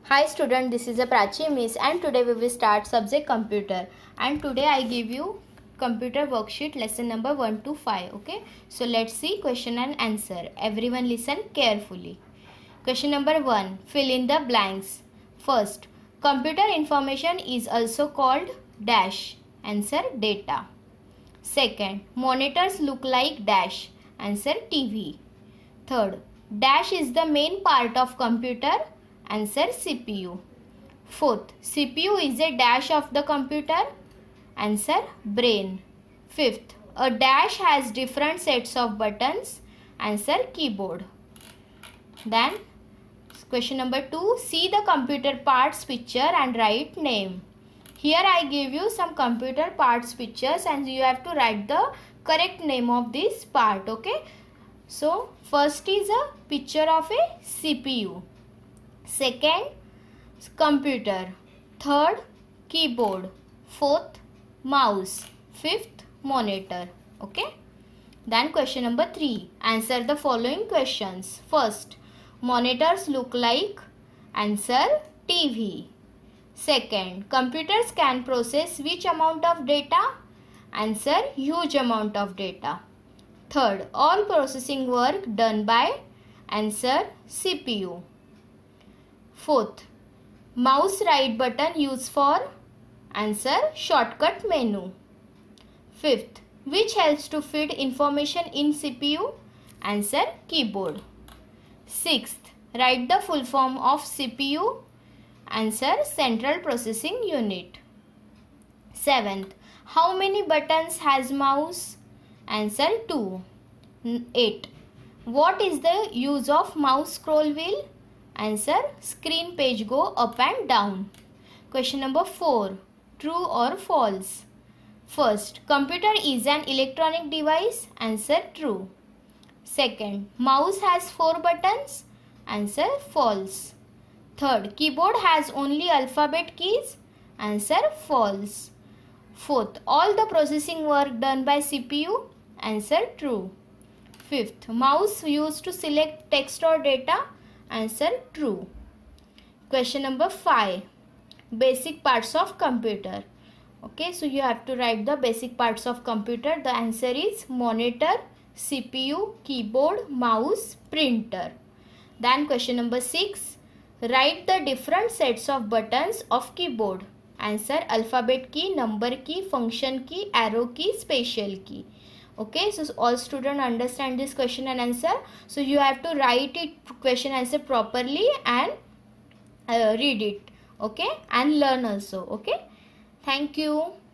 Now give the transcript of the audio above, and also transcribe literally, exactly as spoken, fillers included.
Hi student, this is a Prachi Miss and today we will start subject computer, and today I give you computer worksheet lesson number one to five. Okay, so let's see question and answer. Everyone listen carefully. Question number one, fill in the blanks. First, computer information is also called dash. Answer, data. Second, monitors look like dash. Answer, T V. Third, dash is the main part of computer. Answer, C P U. Fourth, C P U is a dash of the computer. Answer, brain. Fifth, a dash has different sets of buttons. Answer, keyboard. Then question number two, see the computer parts picture and write name. Here I give you some computer parts pictures and you have to write the correct name of this part. Okay. So first is a picture of a C P U. Second, computer. Third, keyboard. Fourth, mouse. Fifth, monitor. Okay. Then question number three. Answer the following questions. First, monitors look like. Answer, T V. Second, computers can process which amount of data? Answer, huge amount of data. Third, all processing work done by. Answer, C P U. Fourth, mouse right button used for. Answer, shortcut menu. Fifth, which helps to feed information in C P U? Answer, keyboard. Sixth, write the full form of C P U. Answer, central processing unit. Seventh, how many buttons has mouse? Answer, two. Eight, what is the use of mouse scroll wheel? Answer, screen page go up and down. Question number four, true or false? First, computer is an electronic device. Answer, true. Second, mouse has four buttons. Answer, false. Third, keyboard has only alphabet keys. Answer, false. Fourth, all the processing work done by C P U. Answer, true. Fifth, mouse used to select text or data. Answer, true. Question number five, basic parts of computer. Okay, so you have to write the basic parts of computer. The answer is monitor, C P U, keyboard, mouse, printer. Then question number six, write the different sets of buttons of keyboard. Answer, alphabet key, number key, function key, arrow key, special key. Okay, so all students understand this question and answer. So you have to write it question answer properly and uh, read it. Okay, and learn also. Okay, thank you.